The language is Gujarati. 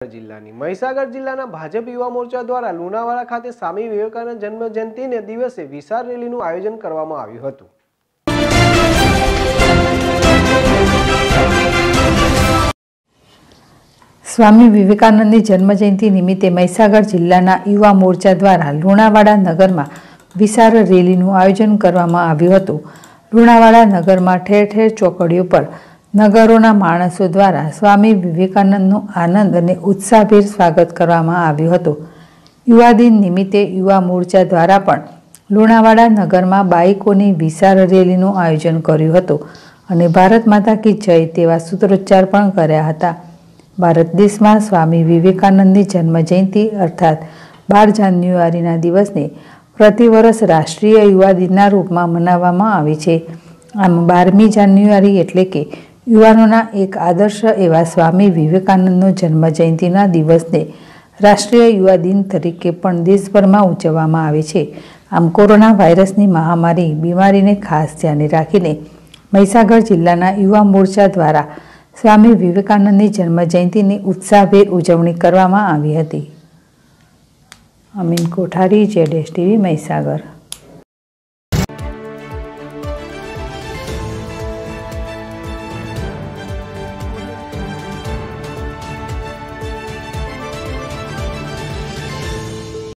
જિલ્લાની મહીસાગર જિલ્લાના ભાજપ યુવા મોરચા દ્વારા લુણાવાડા ખાતે સ્વામી વિવેકાનંદ જન્મ જયંતિને દિવસે વિશાળ રેલીનું આયોજન કરવામાં આવ્યું હતું। સ્વામી વિવેકાનંદની જન્મજયંતિ નિમિત્તે મહીસાગર જિલ્લાના યુવા મોરચા દ્વારા લુણાવાડા નગરમાં વિશાળ રેલીનું આયોજન કરવામાં આવ્યું હતું। લુણાવાડા નગરમાં ઠેર ઠેર ચોકડીઓ પર નગરોના માણસો દ્વારા સ્વામી વિવેકાનંદનું આનંદ અને ઉત્સાહભેર સ્વાગત કરવામાં આવ્યું હતું। યુવા દિન નિમિત્તે યુવા મોરચા દ્વારા પણ લુણાવાડા નગરમાં બાઇકોની વિશાળ રેલીનું આયોજન કર્યું હતું અને ભારત માતા કી જય તેવા સૂત્રોચ્ચાર પણ કર્યા હતા। ભારત દેશમાં સ્વામી વિવેકાનંદની જન્મજયંતિ અર્થાત 12 જાન્યુઆરીના દિવસને પ્રતિવર્ષ રાષ્ટ્રીય યુવા દિનના રૂપમાં મનાવવામાં આવે છે। આમ 12મી જાન્યુઆરી એટલે કે યુવાનોના એક આદર્શ એવા સ્વામી વિવેકાનંદનો જન્મજયંતિના દિવસને રાષ્ટ્રીય યુવા દિન તરીકે પણ દેશભરમાં ઉજવવામાં આવે છે। આમ કોરોના વાયરસની મહામારી બીમારીને ખાસ ધ્યાને રાખીને મહીસાગર જિલ્લાના યુવા મોરચા દ્વારા સ્વામી વિવેકાનંદની જન્મજયંતિની ઉત્સાહભેર ઉજવણી કરવામાં આવી હતી। અમીન કોઠારી, ZSTV મહીસાગર।